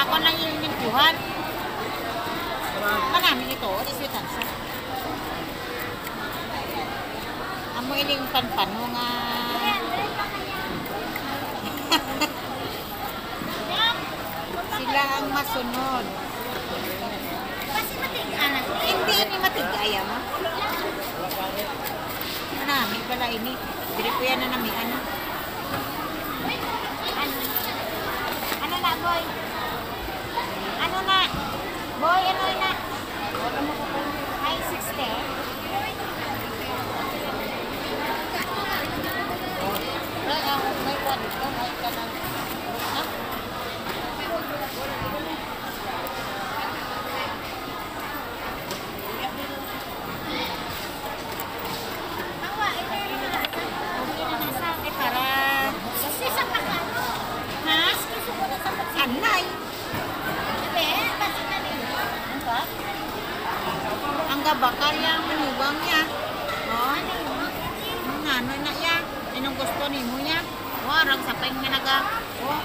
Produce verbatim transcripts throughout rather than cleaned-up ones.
ako lang yung mintuhan. Kanamin ito, iswitan sa. Amo ining panpan mo nga. Sila ang masunod. Kasi matigaan na. Hindi ini matigaya mo. Nami pala ini. Dili ko yan na nami ano. Ano? Ano na, boy? Ano na? Boy, ano na? Ay, sixty. Ay, ako may kwan ito. May kanan. Ha? Hawa, ito yung mga Okay na nasa. Eh, para. Kasi sa kakano. Ha? Gusto ko na sa pagsin. Anay. Sabi, basta na rin. Ano ba? Ang gabakal yung manugang niya. Oh. Ano yun? Ang ano na yan. Anong gusto ni mo niya? Warang sa pang minaga. Oh.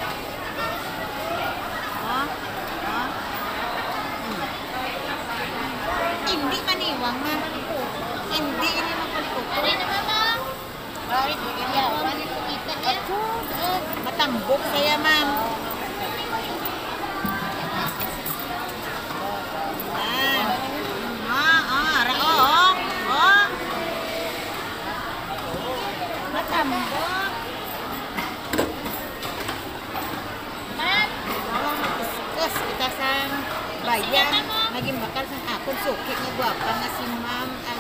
Oh. Oh. Hmm. Hindi maniwang na. Hindi ini magpalputo. Ano naman ba? Ay, hindi niya. Ano ito kita niya? Matambok saya, ma'am. Yan. Ah, ah, ara, oh, oh. Oh. Matambok. Man, Awang matiskas kita sa bayan. Naging bakal sa akon suki nga gwapa nga si Ma'am